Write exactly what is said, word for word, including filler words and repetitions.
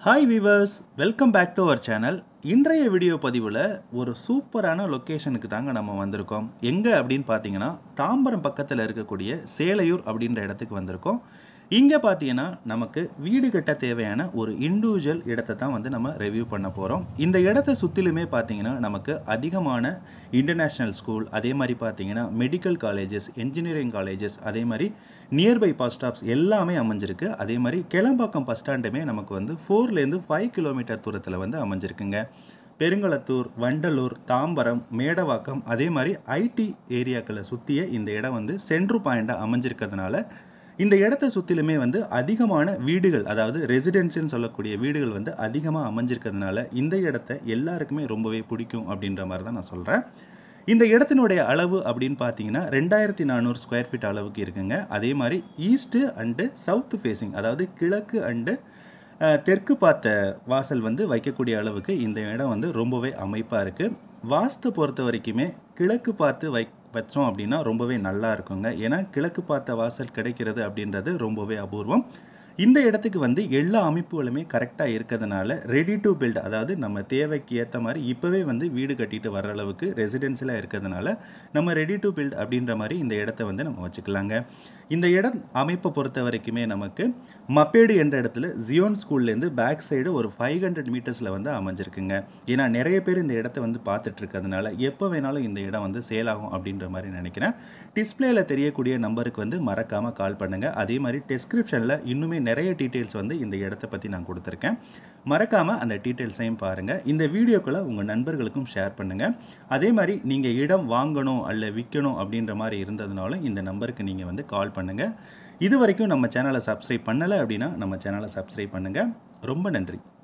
Hi viewers, welcome back to our channel. இன்றைய video பதிவில் ஒரு சூப்பரான லொக்கேஷனுக்கு தாங்க நம்ம வந்திருக்கோம். எங்கே அப்படின்னு பார்த்தீங்கன்னா தாம்பரம் பக்கத்தில் இருக்கக்கூடிய சேலையூர் அப்படின்ற இடத்துக்கு வந்திருக்கோம். இங்கே பார்த்தீங்கன்னா நமக்கு வீடு கட்ட தேவையான ஒரு இண்டிவிஜுவல் இடத்தை தான் வந்து நம்ம ரிவ்யூ பண்ண போகிறோம். இந்த இடத்தை சுற்றிலுமே பார்த்தீங்கன்னா நமக்கு அதிகமான இன்டர்நேஷ்னல் ஸ்கூல், அதே மாதிரி பார்த்தீங்கன்னா மெடிக்கல் காலேஜஸ், என்ஜினியரிங் காலேஜஸ், அதே மாதிரி நியர்பை பஸ் ஸ்டாப்ஸ் எல்லாமே அமைஞ்சிருக்கு. அதே மாதிரி கிளம்பாக்கம் பஸ் ஸ்டாண்டுமே நமக்கு வந்து ஃபோர்லேருந்து ஃபைவ் கிலோமீட்டர் தூரத்தில் வந்து அமைஞ்சிருக்குங்க. பெருங்கலத்தூர், வண்டலூர், தாம்பரம், மேடவாக்கம், அதே மாதிரி ஐடி ஏரியாக்களை சுற்றிய இந்த இடம் வந்து சென்ட்ரு பாயிண்டாக அமைஞ்சிருக்கிறதுனால இந்த இடத்த சுற்றிலுமே வந்து அதிகமான வீடுகள், அதாவது ரெசிடென்சின்னு சொல்லக்கூடிய வீடுகள் வந்து அதிகமாக அமைஞ்சிருக்கிறதுனால இந்த இடத்த எல்லாருக்குமே ரொம்பவே பிடிக்கும் அப்படின்ற மாதிரி தான் நான் சொல்கிறேன். இந்த இடத்தினுடைய அளவு அப்படின்னு பார்த்தீங்கன்னா ரெண்டாயிரத்தி நானூறு ஸ்கொயர் ஃபீட் அளவுக்கு இருக்குங்க. அதே மாதிரி ஈஸ்ட்டு அண்டு சவுத்து ஃபேஸிங், அதாவது கிழக்கு அண்டு தெற்கு பார்த்த வாசல் வந்து வைக்கக்கூடிய அளவுக்கு இந்த இடம் வந்து ரொம்பவே அமைப்பாக இருக்குது. வாஸ்து பொறுத்த வரைக்குமே கிழக்கு பார்த்து வை வச்சோம் அப்படின்னா ரொம்பவே நல்லா இருக்குங்க. ஏன்னா கிழக்கு பார்த்த வாசல் கிடைக்கிறது அப்படின்றது ரொம்பவே அபூர்வம். இந்த இடத்துக்கு வந்து எல்லா அமைப்புகளுமே கரெக்டாக இருக்கிறதுனால ரெடி டு பில்ட், அதாவது நம்ம தேவைக்கு ஏற்ற மாதிரி இப்போவே வந்து வீடு கட்டிட்டு வர அளவுக்கு ரெசிடென்சியலாக இருக்கிறதுனால நம்ம ரெடி டு பில்ட் அப்படின்ற மாதிரி இந்த இடத்த வந்து நம்ம வச்சுக்கலாங்க. இந்த இடம் அமைப்பை பொறுத்த வரைக்குமே நமக்கு மப்பேடு என்ற இடத்துல ஜியோன் ஸ்கூல்லேருந்து பேக் சைடு ஒரு ஃபைவ் ஹண்ட்ரட் மீட்டர்ஸில் வந்து அமைஞ்சிருக்குங்க. ஏன்னா நிறைய பேர் இந்த இடத்த வந்து பார்த்துட்டு இருக்கிறதுனால எப்போ வேணாலும் இந்த இடம் வந்து சேல் ஆகும் அப்படின்ற மாதிரி நினைக்கிறேன். டிஸ்பிளேயில் தெரியக்கூடிய நம்பருக்கு வந்து மறக்காமல் கால் பண்ணுங்கள். அதே மாதிரி டிஸ்கிரிப்ஷனில் இன்னுமே நிறைய டீட்டெயில்ஸ் வந்து இந்த இடத்த பற்றி நான் கொடுத்துருக்கேன். மறக்காமல் அந்த டீட்டெயில்ஸையும் பாருங்கள். இந்த வீடியோக்களை உங்கள் நண்பர்களுக்கும் ஷேர் பண்ணுங்கள். அதே மாதிரி நீங்கள் இடம் வாங்கணும் அல்ல விற்கணும் அப்படின்ற மாதிரி இருந்ததுனாலும் இந்த நம்பருக்கு நீங்கள் வந்து கால் பண்ணுங்கள். இது வரைக்கும் நம்ம சேனலை சப்ஸ்கிரைப் பண்ணலை அப்படின்னா நம்ம சேனலை சப்ஸ்கிரைப் பண்ணுங்கள். ரொம்ப நன்றி.